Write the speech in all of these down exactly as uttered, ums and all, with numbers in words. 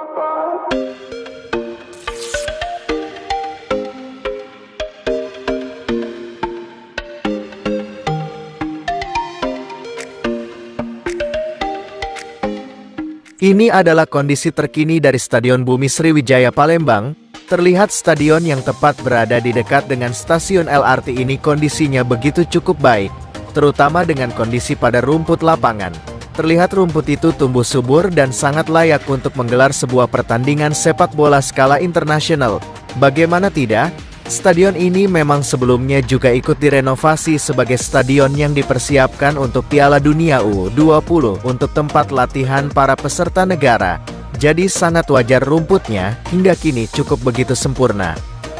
Ini adalah kondisi terkini dari Stadion Bumi Sriwijaya Palembang. Terlihat stadion yang tepat berada di dekat dengan stasiun L R T ini kondisinya begitu cukup baik, terutama dengan kondisi pada rumput lapangan. Terlihat rumput itu tumbuh subur dan sangat layak untuk menggelar sebuah pertandingan sepak bola skala internasional. Bagaimana tidak? Stadion ini memang sebelumnya juga ikut direnovasi sebagai stadion yang dipersiapkan untuk Piala Dunia U dua puluh untuk tempat latihan para peserta negara. Jadi sangat wajar rumputnya hingga kini cukup begitu sempurna.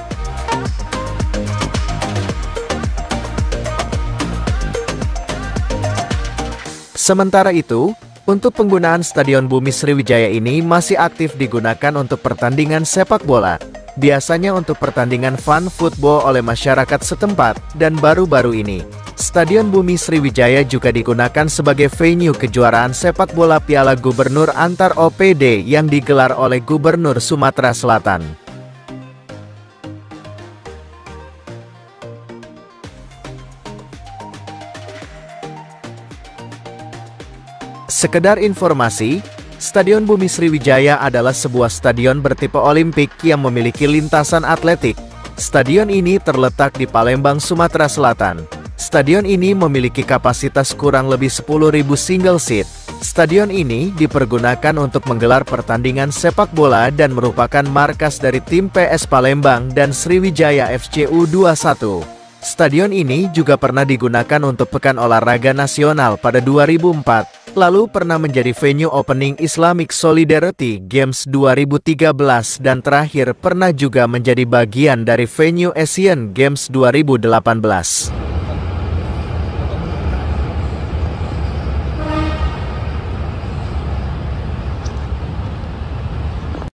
Sementara itu, untuk penggunaan Stadion Bumi Sriwijaya ini masih aktif digunakan untuk pertandingan sepak bola. Biasanya untuk pertandingan fun football oleh masyarakat setempat, dan baru-baru ini, Stadion Bumi Sriwijaya juga digunakan sebagai venue kejuaraan sepak bola Piala Gubernur antar O P D yang digelar oleh Gubernur Sumatera Selatan. Sekedar informasi, Stadion Bumi Sriwijaya adalah sebuah stadion bertipe Olimpik yang memiliki lintasan atletik. Stadion ini terletak di Palembang, Sumatera Selatan. Stadion ini memiliki kapasitas kurang lebih sepuluh ribu single seat. Stadion ini dipergunakan untuk menggelar pertandingan sepak bola dan merupakan markas dari tim P S Palembang dan Sriwijaya F C U dua puluh satu. Stadion ini juga pernah digunakan untuk Pekan Olahraga Nasional pada dua ribu empat, lalu pernah menjadi venue opening Islamic Solidarity Games dua ribu tiga belas dan terakhir pernah juga menjadi bagian dari venue Asian Games dua ribu delapan belas.